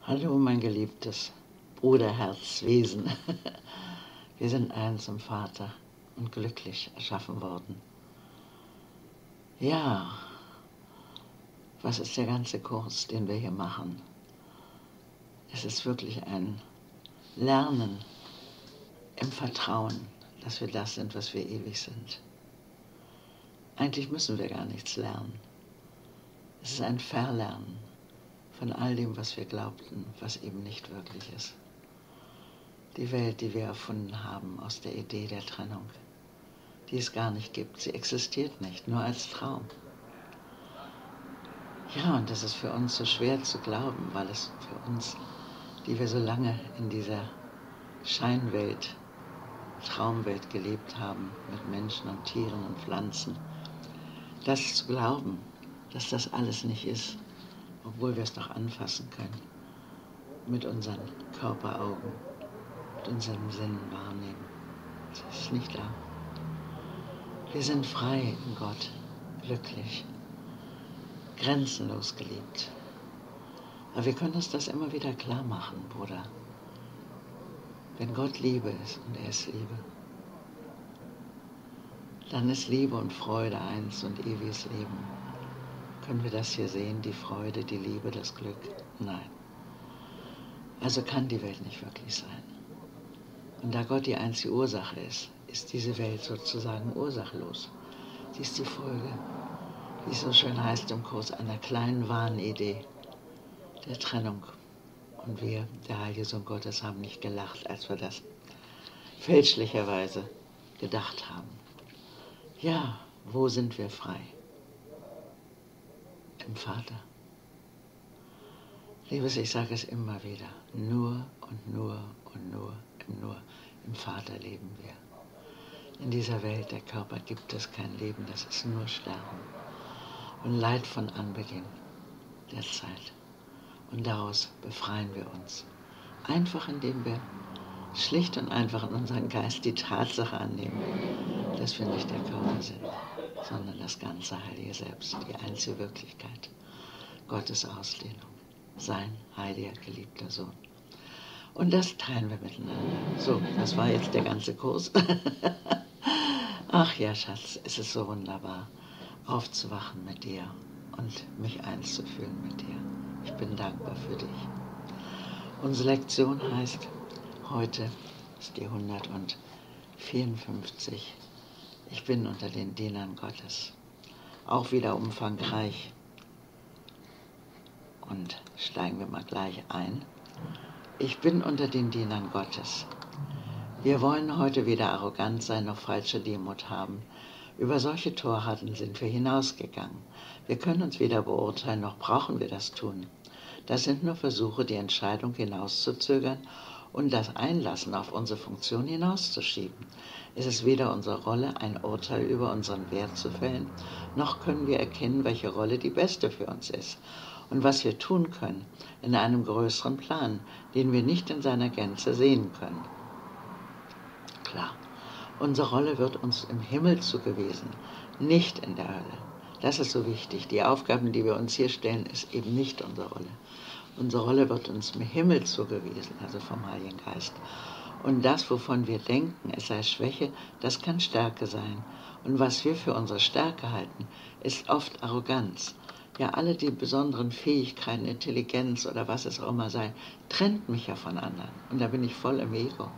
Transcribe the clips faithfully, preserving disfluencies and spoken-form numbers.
Hallo, mein geliebtes Bruderherzwesen. Wir sind eins im Vater und glücklich erschaffen worden. Ja, was ist der ganze Kurs, den wir hier machen? Es ist wirklich ein Lernen im Vertrauen, dass wir das sind, was wir ewig sind. Eigentlich müssen wir gar nichts lernen. Es ist ein Verlernen von all dem, was wir glaubten, was eben nicht wirklich ist. Die Welt, die wir erfunden haben aus der Idee der Trennung, die es gar nicht gibt. Sie existiert nicht, nur als Traum. Ja, und das ist für uns so schwer zu glauben, weil es für uns, die wir so lange in dieser Scheinwelt, Traumwelt gelebt haben, mit Menschen und Tieren und Pflanzen, das zu glauben, dass das alles nicht ist, obwohl wir es doch anfassen können, mit unseren Körperaugen, mit unseren Sinnen wahrnehmen. Es ist nicht da. Wir sind frei in Gott, glücklich, grenzenlos geliebt. Aber wir können uns das immer wieder klar machen, Bruder. Wenn Gott Liebe ist und er ist Liebe, dann ist Liebe und Freude eins und ewiges Leben. Können wir das hier sehen, die Freude, die Liebe, das Glück? Nein. Also kann die Welt nicht wirklich sein. Und da Gott die einzige Ursache ist, ist diese Welt sozusagen ursachlos. Sie ist die Folge, wie es so schön heißt im Kurs, einer kleinen Wahnidee der Trennung. Und wir, der heilige Sohn Gottes, haben nicht gelacht, als wir das fälschlicherweise gedacht haben. Ja, wo sind wir frei? Im Vater. Liebes, ich sage es immer wieder, nur und nur und nur im Nur, im Vater leben wir. In dieser Welt der Körper gibt es kein Leben, das ist nur Sterben und Leid von Anbeginn der Zeit. Und daraus befreien wir uns. Einfach indem wir schlicht und einfach in unserem Geist die Tatsache annehmen, dass wir nicht der Körper sind, sondern das ganze heilige Selbst, die einzige Wirklichkeit, Gottes Ausdehnung, sein heiliger, geliebter Sohn. Und das teilen wir miteinander. So, das war jetzt der ganze Kurs. Ach ja, Schatz, es ist so wunderbar, aufzuwachen mit dir und mich eins zu fühlen mit dir. Ich bin dankbar für dich. Unsere Lektion heißt, heute ist die hundertvierundfünfzig. Ich bin unter den Dienern Gottes. Auch wieder umfangreich. Und steigen wir mal gleich ein. Ich bin unter den Dienern Gottes. Wir wollen heute weder arrogant sein noch falsche Demut haben. Über solche Torheiten sind wir hinausgegangen. Wir können uns weder beurteilen, noch brauchen wir das tun. Das sind nur Versuche, die Entscheidung hinauszuzögern und das Einlassen auf unsere Funktion hinauszuschieben. Es ist weder unsere Rolle, ein Urteil über unseren Wert zu fällen, noch können wir erkennen, welche Rolle die beste für uns ist und was wir tun können in einem größeren Plan, den wir nicht in seiner Gänze sehen können. Klar, unsere Rolle wird uns im Himmel zugewiesen, nicht in der Hölle. Das ist so wichtig. Die Aufgaben, die wir uns hier stellen, ist eben nicht unsere Rolle. Unsere Rolle wird uns im Himmel zugewiesen, also vom Heiligen Geist. Und das, wovon wir denken, es sei Schwäche, das kann Stärke sein. Und was wir für unsere Stärke halten, ist oft Arroganz. Ja, alle die besonderen Fähigkeiten, Intelligenz oder was es auch immer sei, trennt mich ja von anderen. Und da bin ich voll im Ego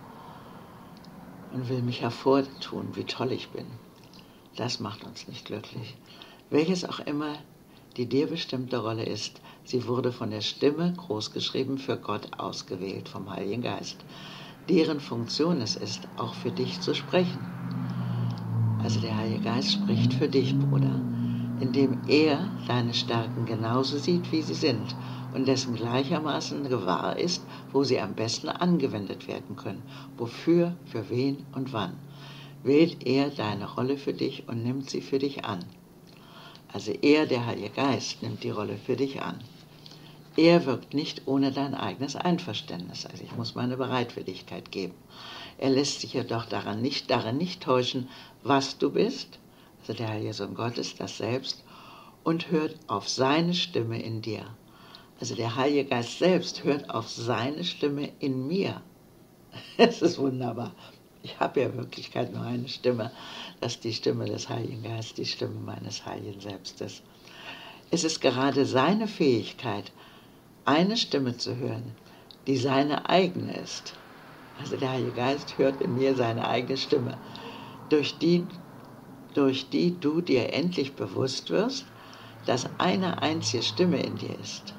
und will mich hervortun, wie toll ich bin. Das macht uns nicht glücklich. Welches auch immer die dir bestimmte Rolle ist, sie wurde von der Stimme, großgeschrieben, für Gott ausgewählt, vom Heiligen Geist, deren Funktion es ist, auch für dich zu sprechen. Also der Heilige Geist spricht für dich, Bruder, indem er deine Stärken genauso sieht, wie sie sind und dessen gleichermaßen gewahr ist, wo sie am besten angewendet werden können, wofür, für wen und wann. Wählt er deine Rolle für dich und nimmt sie für dich an. Also er, der Heilige Geist, nimmt die Rolle für dich an. Er wirkt nicht ohne dein eigenes Einverständnis. Also ich muss meine Bereitwilligkeit geben. Er lässt sich jedoch daran nicht, daran nicht täuschen, was du bist, also der Heilige Sohn Gottes, das Selbst, und hört auf seine Stimme in dir. Also der Heilige Geist selbst hört auf seine Stimme in mir. Es ist wunderbar. Ich habe ja in Wirklichkeit nur eine Stimme. Das ist die Stimme des Heiligen Geistes, die Stimme meines Heiligen Selbstes. Es ist gerade seine Fähigkeit, eine Stimme zu hören, die seine eigene ist. Also der Heilige Geist hört in mir seine eigene Stimme, durch die, durch die du dir endlich bewusst wirst, dass eine einzige Stimme in dir ist.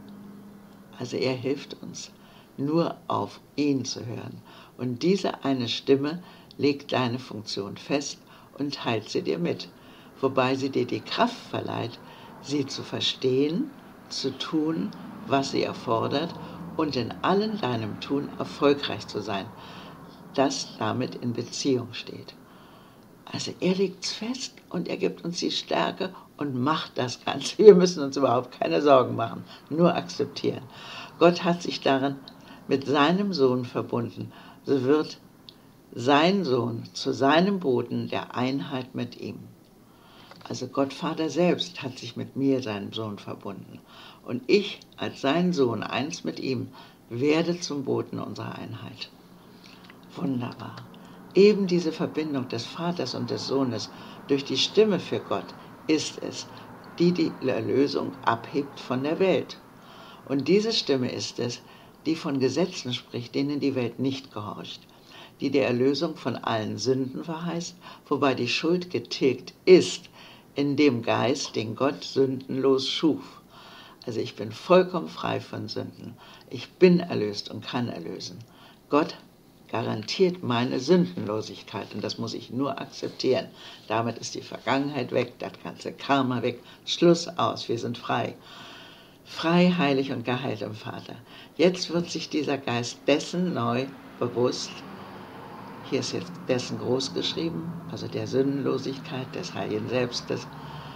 Also er hilft uns, nur auf ihn zu hören. Und diese eine Stimme legt deine Funktion fest und teilt sie dir mit, wobei sie dir die Kraft verleiht, sie zu verstehen, zu tun, was sie erfordert und in allem deinem Tun erfolgreich zu sein, das damit in Beziehung steht. Also er legt es fest und er gibt uns die Stärke und macht das Ganze. Wir müssen uns überhaupt keine Sorgen machen, nur akzeptieren. Gott hat sich darin mit seinem Sohn verbunden. So wird sein Sohn zu seinem Boten der Einheit mit ihm. Also Gott Vater selbst hat sich mit mir, seinem Sohn, verbunden. Und ich, als sein Sohn, eins mit ihm, werde zum Boten unserer Einheit. Wunderbar. Eben diese Verbindung des Vaters und des Sohnes durch die Stimme für Gott ist es, die die Erlösung abhebt von der Welt. Und diese Stimme ist es, die von Gesetzen spricht, denen die Welt nicht gehorcht, die die Erlösung von allen Sünden verheißt, wobei die Schuld getilgt ist in dem Geist, den Gott sündenlos schuf. Also ich bin vollkommen frei von Sünden. Ich bin erlöst und kann erlösen. Gott garantiert meine Sündenlosigkeit und das muss ich nur akzeptieren. Damit ist die Vergangenheit weg, das ganze Karma weg, Schluss aus, wir sind frei. Frei, heilig und geheilt im Vater. Jetzt wird sich dieser Geist dessen neu bewusst, hier ist jetzt dessen groß geschrieben, also der Sündenlosigkeit des Heiligen Selbstes.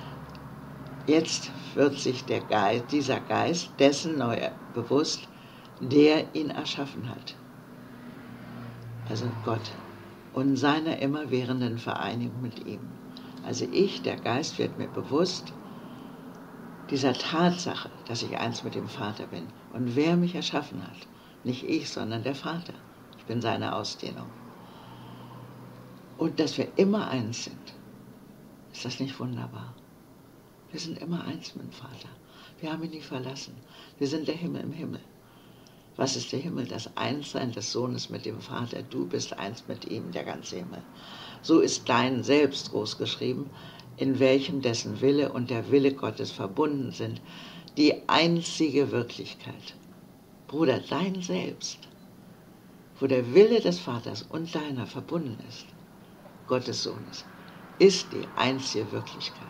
Jetzt wird sich der Geist, dieser Geist dessen neu bewusst, der ihn erschaffen hat. Also Gott und seiner immerwährenden Vereinigung mit ihm. Also ich, der Geist, wird mir bewusst dieser Tatsache, dass ich eins mit dem Vater bin und wer mich erschaffen hat. Nicht ich, sondern der Vater. Ich bin seine Ausdehnung. Und dass wir immer eins sind. Ist das nicht wunderbar? Wir sind immer eins mit dem Vater. Wir haben ihn nie verlassen. Wir sind der Himmel im Himmel. Was ist der Himmel? Das Einssein des Sohnes mit dem Vater. Du bist eins mit ihm, der ganze Himmel. So ist dein Selbst großgeschrieben, in welchem dessen Wille und der Wille Gottes verbunden sind. Die einzige Wirklichkeit. Bruder, dein Selbst, wo der Wille des Vaters und deiner verbunden ist, Gottes Sohnes, ist die einzige Wirklichkeit.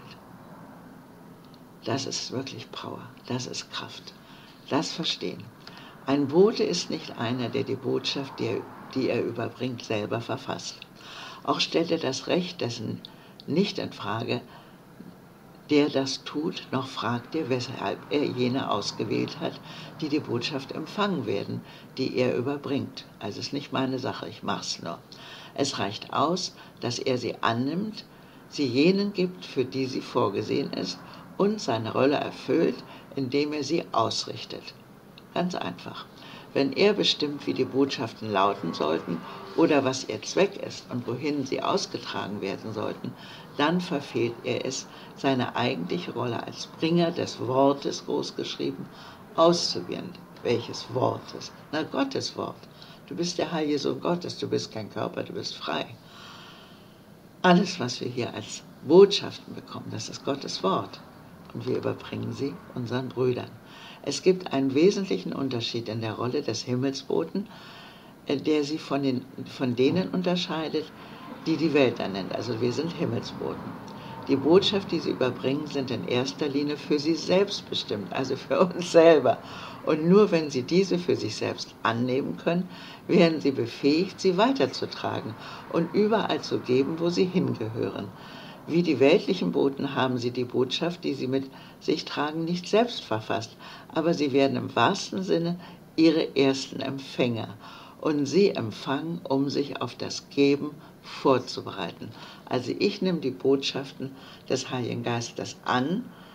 Das ist wirklich Power, das ist Kraft. Das Verstehen. Ein Bote ist nicht einer, der die Botschaft, die er, die er überbringt, selber verfasst. Auch stellt er das Recht dessen nicht in Frage, der das tut, noch fragt er, weshalb er jene ausgewählt hat, die die Botschaft empfangen werden, die er überbringt. Also es ist nicht meine Sache, ich mach's nur. Es reicht aus, dass er sie annimmt, sie jenen gibt, für die sie vorgesehen ist, und seine Rolle erfüllt, indem er sie ausrichtet. Ganz einfach. Wenn er bestimmt, wie die Botschaften lauten sollten oder was ihr Zweck ist und wohin sie ausgetragen werden sollten, dann verfehlt er es, seine eigentliche Rolle als Bringer des Wortes, großgeschrieben, auszuwählen. Welches Wortes? Na, Gottes Wort. Du bist der heilige Sohn Gottes, du bist kein Körper, du bist frei. Alles, was wir hier als Botschaften bekommen, das ist Gottes Wort. Und wir überbringen sie unseren Brüdern. Es gibt einen wesentlichen Unterschied in der Rolle des Himmelsboten, der sie von, den, von denen unterscheidet, die die Welt dann nennt. Also wir sind Himmelsboten. Die Botschaft, die sie überbringen, sind in erster Linie für sie selbst bestimmt, also für uns selber. Und nur wenn sie diese für sich selbst annehmen können, werden sie befähigt, sie weiterzutragen und überall zu geben, wo sie hingehören. Wie die weltlichen Boten haben sie die Botschaft, die sie mit sich tragen, nicht selbst verfasst, aber sie werden im wahrsten Sinne ihre ersten Empfänger und sie empfangen, um sich auf das Geben vorzubereiten. Also ich nehme die Botschaften des Heiligen Geistes an,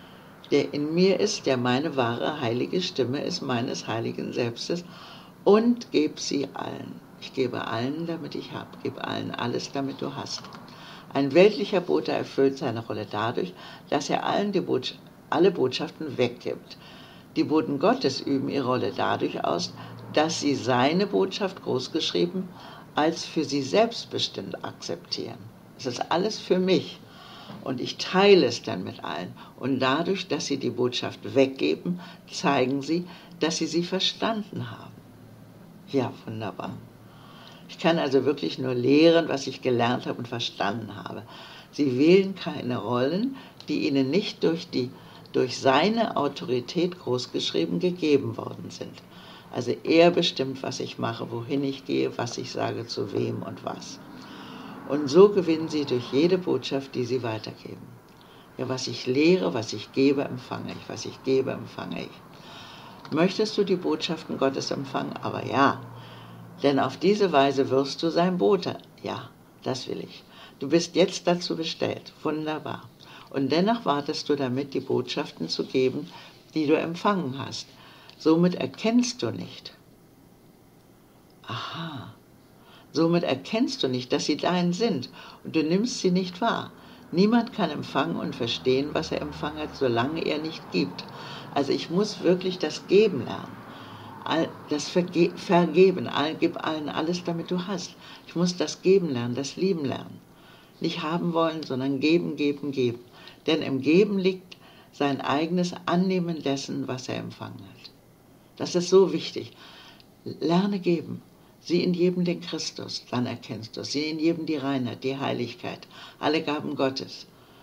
der in mir ist, der meine wahre heilige Stimme ist, meines heiligen Selbstes, und gebe sie allen. Ich gebe allen, damit ich habe, gebe allen alles, damit du hast. Ein weltlicher Bote erfüllt seine Rolle dadurch, dass er allen die Bot- alle Botschaften weggibt. Die Boten Gottes üben ihre Rolle dadurch aus, dass sie seine Botschaft großgeschrieben als für sie selbstbestimmt akzeptieren. Es ist alles für mich und ich teile es dann mit allen. Und dadurch, dass sie die Botschaft weggeben, zeigen sie, dass sie sie verstanden haben. Ja, wunderbar. Ich kann also wirklich nur lehren, was ich gelernt habe und verstanden habe. Sie wählen keine Rollen, die ihnen nicht durch, die, durch seine Autorität großgeschrieben gegeben worden sind. Also er bestimmt, was ich mache, wohin ich gehe, was ich sage, zu wem und was. Und so gewinnen sie durch jede Botschaft, die sie weitergeben. Ja, was ich lehre, was ich gebe, empfange ich. Was ich gebe, empfange ich. Möchtest du die Botschaften Gottes empfangen? Aber ja, denn auf diese Weise wirst du sein Bote. Ja, das will ich. Du bist jetzt dazu bestellt. Wunderbar. Und dennoch wartest du damit, die Botschaften zu geben, die du empfangen hast. Somit erkennst du nicht. Aha. Somit erkennst du nicht, dass sie dein sind, und du nimmst sie nicht wahr. Niemand kann empfangen und verstehen, was er empfangen hat, solange er nicht gibt. Also ich muss wirklich das Geben lernen. Das Verge Vergeben, gib allen alles, damit du hast. Ich muss das Geben lernen, das Lieben lernen. Nicht haben wollen, sondern geben, geben, geben. Denn im Geben liegt sein eigenes Annehmen dessen, was er empfangen hat. Das ist so wichtig. Lerne geben. Sieh in jedem den Christus, dann erkennst du es. Sieh in jedem die Reinheit, die Heiligkeit, alle Gaben Gottes.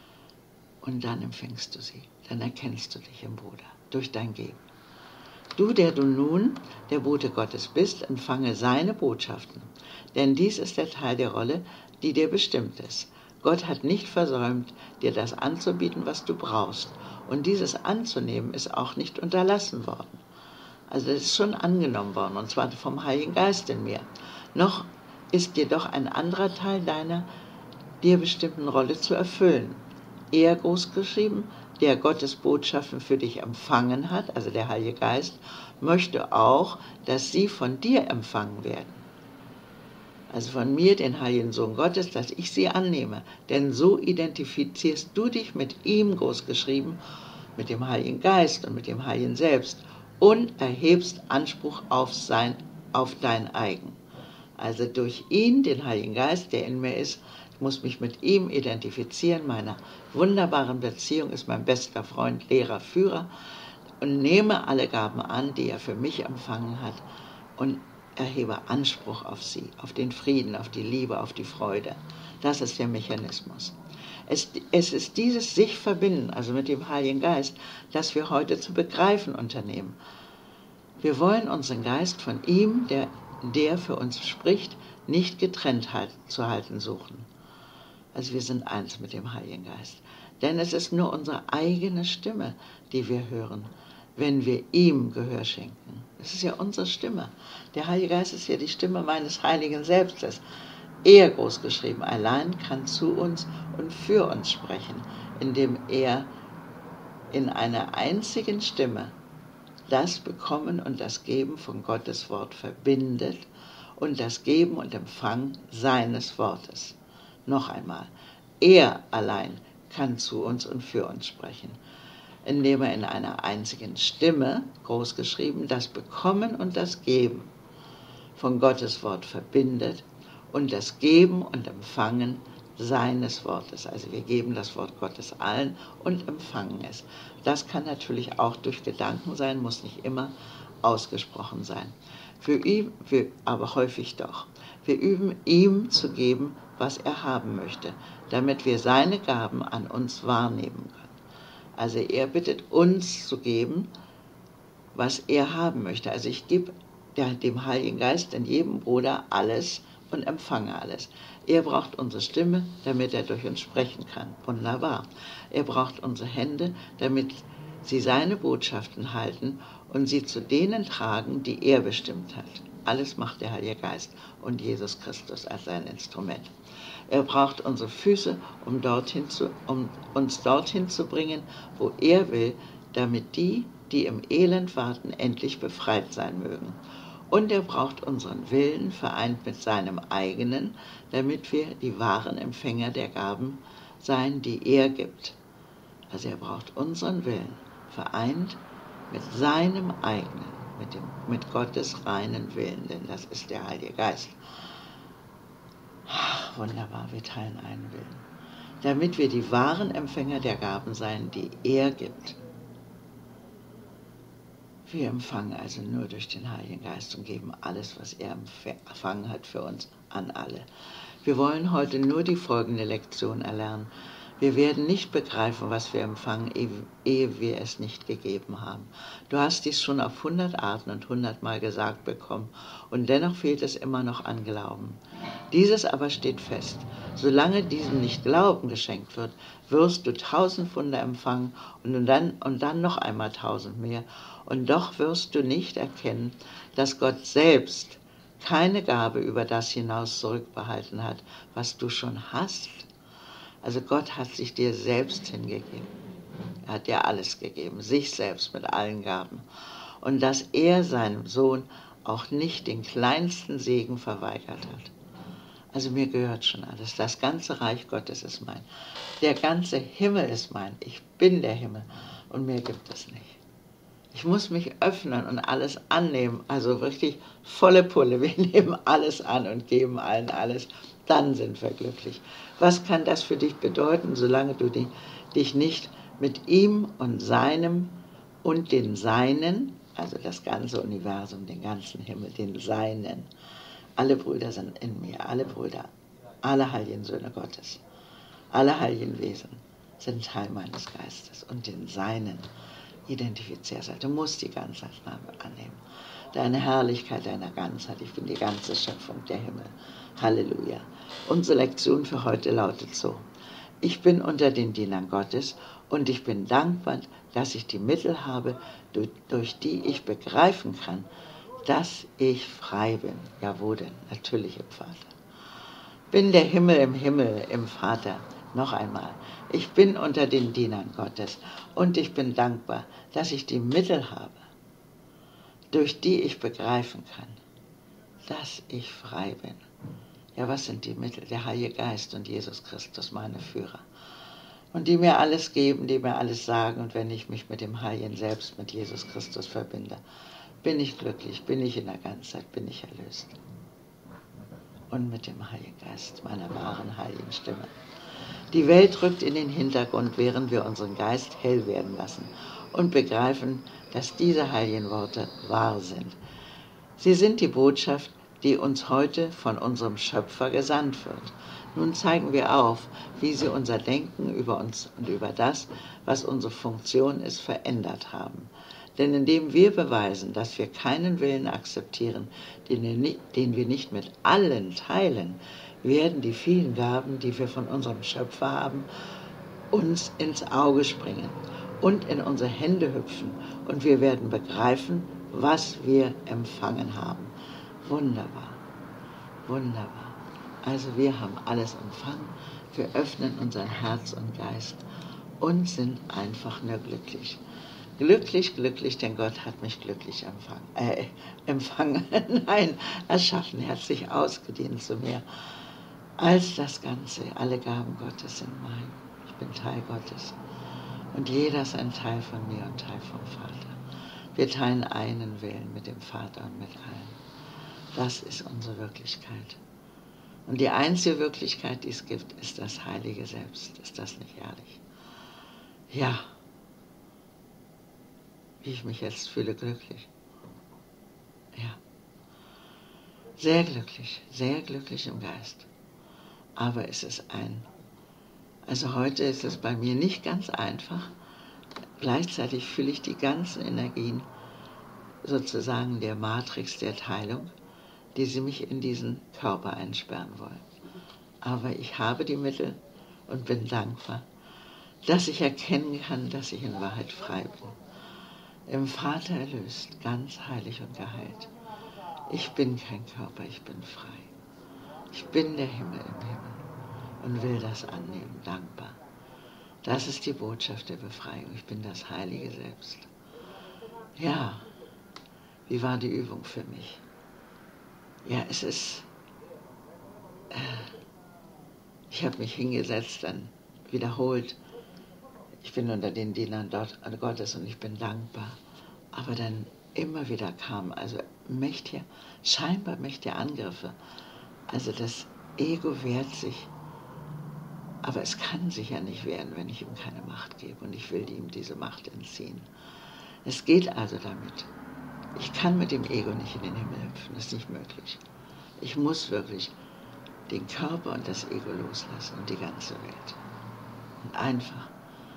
Und dann empfängst du sie. Dann erkennst du dich im Bruder durch dein Geben. Du, der du nun der Bote Gottes bist, empfange seine Botschaften. Denn dies ist der Teil der Rolle, die dir bestimmt ist. Gott hat nicht versäumt, dir das anzubieten, was du brauchst. Und dieses anzunehmen ist auch nicht unterlassen worden. Also das ist schon angenommen worden, und zwar vom Heiligen Geist in mir. Noch ist jedoch ein anderer Teil deiner dir bestimmten Rolle zu erfüllen. Er, großgeschrieben, der Gottes Botschaften für dich empfangen hat, also der Heilige Geist, möchte auch, dass sie von dir empfangen werden. Also von mir, den Heiligen Sohn Gottes, dass ich sie annehme. Denn so identifizierst du dich mit ihm, großgeschrieben, mit dem Heiligen Geist und mit dem Heiligen Selbst, und erhebst Anspruch auf, sein, auf dein Eigen. Also durch ihn, den Heiligen Geist, der in mir ist, ich muss mich mit ihm identifizieren, meiner wunderbaren Beziehung, ist mein bester Freund, Lehrer, Führer, und nehme alle Gaben an, die er für mich empfangen hat, und erhebe Anspruch auf sie, auf den Frieden, auf die Liebe, auf die Freude. Das ist der Mechanismus. Es, es ist dieses sich verbinden, also mit dem Heiligen Geist, das wir heute zu begreifen unternehmen. Wir wollen unseren Geist von ihm, der, der für uns spricht, nicht getrennt halt, zu halten suchen. Also wir sind eins mit dem Heiligen Geist. Denn es ist nur unsere eigene Stimme, die wir hören, wenn wir ihm Gehör schenken. Es ist ja unsere Stimme. Der Heilige Geist ist ja die Stimme meines heiligen Selbstes. Er, großgeschrieben, allein kann zu uns und für uns sprechen, indem er in einer einzigen Stimme das Bekommen und das Geben von Gottes Wort verbindet und das Geben und Empfang seines Wortes. Noch einmal, er allein kann zu uns und für uns sprechen, indem er in einer einzigen Stimme, großgeschrieben, das Bekommen und das Geben von Gottes Wort verbindet und das Geben und Empfangen seines Wortes. Also wir geben das Wort Gottes allen und empfangen es. Das kann natürlich auch durch Gedanken sein, muss nicht immer ausgesprochen sein. Wir üben, wir, aber häufig doch. Wir üben, ihm zu geben, was er haben möchte, damit wir seine Gaben an uns wahrnehmen können. Also er bittet uns zu geben, was er haben möchte. Also ich gebe dem Heiligen Geist in jedem Bruder alles und empfange alles. Er braucht unsere Stimme, damit er durch uns sprechen kann. Wunderbar. Er braucht unsere Hände, damit sie seine Botschaften halten und sie zu denen tragen, die er bestimmt hat. Alles macht der Heilige Geist und Jesus Christus als sein Instrument. Er braucht unsere Füße, um, dorthin zu, um uns dorthin zu bringen, wo er will, damit die, die im Elend warten, endlich befreit sein mögen. Und er braucht unseren Willen, vereint mit seinem eigenen, damit wir die wahren Empfänger der Gaben sein, die er gibt. Also er braucht unseren Willen, vereint mit seinem eigenen, mit, dem, mit Gottes reinen Willen, denn das ist der Heilige Geist. Ach, wunderbar, wir teilen einen Willen, damit wir die wahren Empfänger der Gaben sein, die er gibt. Wir empfangen also nur durch den Heiligen Geist und geben alles, was er empfangen hat, für uns an alle. Wir wollen heute nur die folgende Lektion erlernen. Wir werden nicht begreifen, was wir empfangen, ehe wir es nicht gegeben haben. Du hast dies schon auf hundert Arten und hundertmal gesagt bekommen, und dennoch fehlt es immer noch an Glauben. Dieses aber steht fest: Solange diesem nicht Glauben geschenkt wird, wirst du tausend Wunder empfangen und dann, und dann noch einmal tausend mehr, und doch wirst du nicht erkennen, dass Gott selbst keine Gabe über das hinaus zurückbehalten hat, was du schon hast. Also Gott hat sich dir selbst hingegeben. Er hat dir alles gegeben, sich selbst mit allen Gaben. Und dass er seinem Sohn auch nicht den kleinsten Segen verweigert hat. Also mir gehört schon alles. Das ganze Reich Gottes ist mein. Der ganze Himmel ist mein. Ich bin der Himmel und mehr gibt es nicht. Ich muss mich öffnen und alles annehmen, also wirklich volle Pulle. Wir nehmen alles an und geben allen alles, dann sind wir glücklich. Was kann das für dich bedeuten, solange du dich nicht mit ihm und seinem und den Seinen, also das ganze Universum, den ganzen Himmel, den Seinen, alle Brüder sind in mir, alle Brüder, alle heiligen Söhne Gottes, alle heiligen Wesen sind Teil meines Geistes und den Seinen identifizierst. Du musst die Ganzheit annehmen. Deine Herrlichkeit, deiner Ganzheit. Ich bin die ganze Schöpfung, der Himmel. Halleluja. Unsere Lektion für heute lautet so: Ich bin unter den Dienern Gottes und ich bin dankbar, dass ich die Mittel habe, durch die ich begreifen kann, dass ich frei bin. Ja, wo denn? Natürlich im Vater. Bin der Himmel im Himmel, im Vater. Noch einmal, ich bin unter den Dienern Gottes und ich bin dankbar, dass ich die Mittel habe, durch die ich begreifen kann, dass ich frei bin. Ja, was sind die Mittel? Der Heilige Geist und Jesus Christus, meine Führer. Und die mir alles geben, die mir alles sagen, und wenn ich mich mit dem Heiligen Selbst, mit Jesus Christus verbinde, bin ich glücklich, bin ich in der Ganzheit, bin ich erlöst. Und mit dem Heiligen Geist, meiner wahren heiligen Stimme. Die Welt rückt in den Hintergrund, während wir unseren Geist hell werden lassen und begreifen, dass diese heiligen Worte wahr sind. Sie sind die Botschaft, die uns heute von unserem Schöpfer gesandt wird. Nun zeigen wir auf, wie sie unser Denken über uns und über das, was unsere Funktion ist, verändert haben. Denn indem wir beweisen, dass wir keinen Willen akzeptieren, den wir nicht mit allen teilen, werden die vielen Gaben, die wir von unserem Schöpfer haben, uns ins Auge springen und in unsere Hände hüpfen, und wir werden begreifen, was wir empfangen haben. Wunderbar, wunderbar. Also wir haben alles empfangen, wir öffnen unser Herz und Geist und sind einfach nur glücklich. Glücklich, glücklich, denn Gott hat mich glücklich empfangen. Äh, empfangen, nein, erschaffen, er hat sich ausgedehnt zu mir. Als das Ganze, alle Gaben Gottes sind mein. Ich bin Teil Gottes. Und jeder ist ein Teil von mir und Teil vom Vater. Wir teilen einen Willen mit dem Vater und mit allen. Das ist unsere Wirklichkeit. Und die einzige Wirklichkeit, die es gibt, ist das Heilige Selbst. Ist das nicht herrlich? Ja. Wie ich mich jetzt fühle, glücklich. Ja. Sehr glücklich, sehr glücklich im Geist. Aber es ist ein, also heute ist es bei mir nicht ganz einfach. Gleichzeitig fühle ich die ganzen Energien sozusagen der Matrix der Teilung, die sie mich in diesen Körper einsperren wollen. Aber ich habe die Mittel und bin dankbar, dass ich erkennen kann, dass ich in Wahrheit frei bin. Im Vater erlöst, ganz heilig und geheilt. Ich bin kein Körper, ich bin frei. Ich bin der Himmel im Himmel und will das annehmen, dankbar. Das ist die Botschaft der Befreiung. Ich bin das Heilige Selbst. Ja, wie war die Übung für mich? Ja, es ist... Äh, ich habe mich hingesetzt, dann wiederholt. Ich bin unter den Dienern dort, Gottes und ich bin dankbar. Aber dann immer wieder kamen also mächtige, scheinbar mächtige Angriffe. Also das Ego wehrt sich, aber es kann sich ja nicht wehren, wenn ich ihm keine Macht gebe. Und ich will ihm diese Macht entziehen. Es geht also damit. Ich kann mit dem Ego nicht in den Himmel hüpfen, das ist nicht möglich. Ich muss wirklich den Körper und das Ego loslassen und die ganze Welt. Und einfach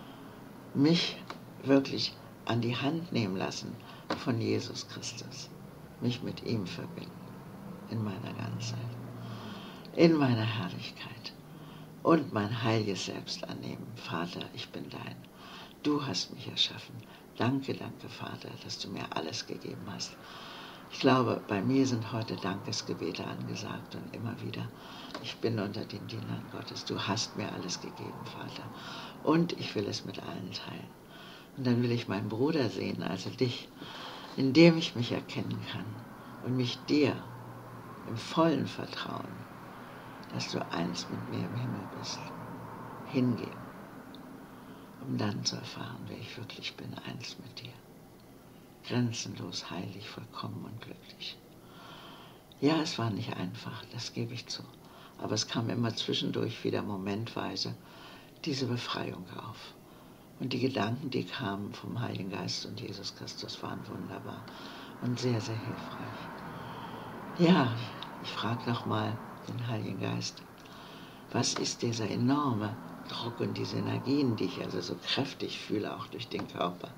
mich wirklich an die Hand nehmen lassen von Jesus Christus. Mich mit ihm verbinden, in meiner Ganzheit, in meiner Herrlichkeit und mein heiliges Selbst annehmen. Vater, ich bin dein. Du hast mich erschaffen. Danke, danke, Vater, dass du mir alles gegeben hast. Ich glaube, bei mir sind heute Dankesgebete angesagt und immer wieder. Ich bin unter den Dienern Gottes. Du hast mir alles gegeben, Vater. Und ich will es mit allen teilen. Und dann will ich meinen Bruder sehen, also dich, in dem ich mich erkennen kann und mich dir im vollen Vertrauen, dass du eins mit mir im Himmel bist, hingeben, um dann zu erfahren, wer ich wirklich bin, eins mit dir. Grenzenlos, heilig, vollkommen und glücklich. Ja, es war nicht einfach, das gebe ich zu. Aber es kam immer zwischendurch wieder momentweise diese Befreiung auf. Und die Gedanken, die kamen vom Heiligen Geist und Jesus Christus, waren wunderbar und sehr, sehr hilfreich. Ja, ich frage nochmal den Heiligen Geist, was ist dieser enorme Druck und diese Energien, die ich also so kräftig fühle, auch durch den Körper?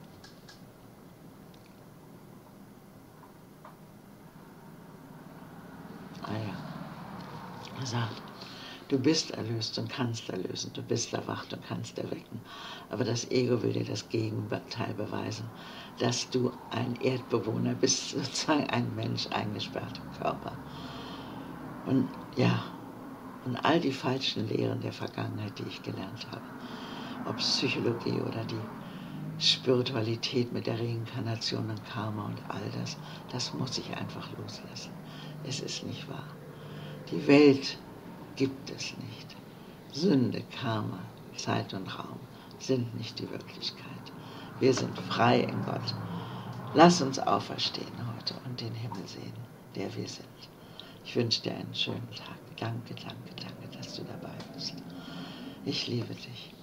Ah ja, er sagt, du bist erlöst und kannst erlösen, du bist erwacht und kannst erwecken. Aber das Ego will dir das Gegenteil beweisen, dass du ein Erdbewohner bist, sozusagen ein Mensch eingesperrt im Körper. Und ja, und all die falschen Lehren der Vergangenheit, die ich gelernt habe, ob Psychologie oder die Spiritualität mit der Reinkarnation und Karma und all das, das muss ich einfach loslassen. Es ist nicht wahr. Die Welt gibt es nicht. Sünde, Karma, Zeit und Raum sind nicht die Wirklichkeit. Wir sind frei in Gott. Lass uns auferstehen heute und den Himmel sehen, der wir sind. Ich wünsche dir einen schönen Tag. Danke, danke, danke, dass du dabei bist. Ich liebe dich.